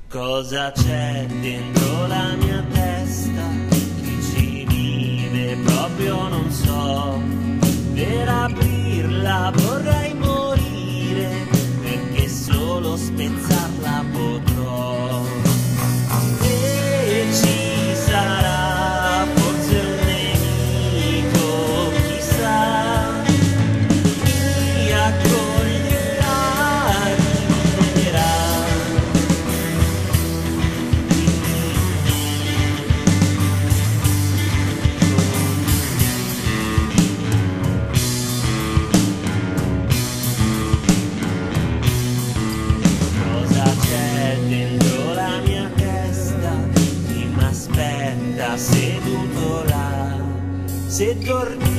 Cosa c'è dentro la mia testa? Chi ci vive proprio non so. Per aprirla vorrei morire, perché solo spezzarla potrò. E ci sarà forse un nemico, chissà, mi accoglierà, ritornerà. Dentro la mia testa chi m'aspetta seduto là, se torni